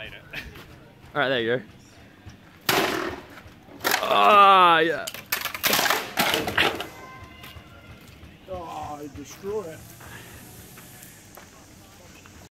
made it. All right, there you go. Ah, yeah. Oh, I destroy it.